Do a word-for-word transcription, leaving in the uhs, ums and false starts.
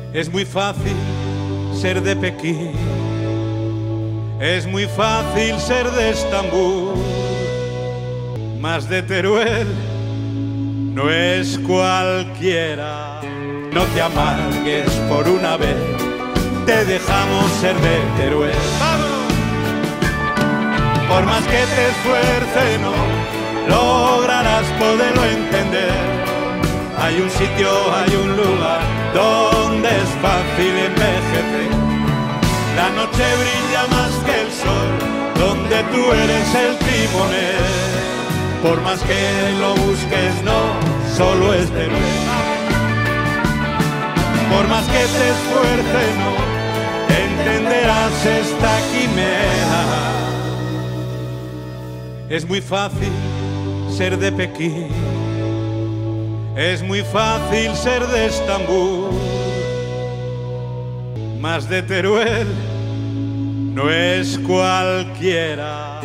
Es muy fácil ser de Pekín, es muy fácil ser de Estambul, mas de Teruel no es cualquiera. No te amargues por una vez, te dejamos ser de Teruel. ¡Vámonos! Por más que te esfuerces no lograrás poderlo entender. Hay un sitio, hay un lugar donde es fácil envejecer. La noche brilla más que el sol, donde tú eres el timonel. Por más que lo busques, no, solo es Teruel. Por más que te esfuerces, no entenderás esta quimera. Es muy fácil ser de Pekín, es muy fácil ser de Estambul, mas de Teruel no es cualquiera.